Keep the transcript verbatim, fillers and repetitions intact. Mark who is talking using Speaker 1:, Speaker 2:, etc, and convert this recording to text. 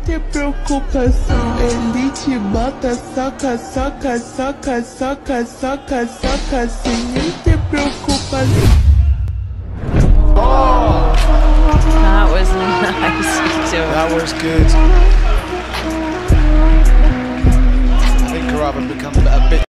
Speaker 1: ter preocupação. Ele te bota, saca, saca, saca, saca, saca, saca, sem nem ter preocupação.
Speaker 2: Oh!
Speaker 3: That was nice.
Speaker 2: That was good. I think Khorava becomes a bit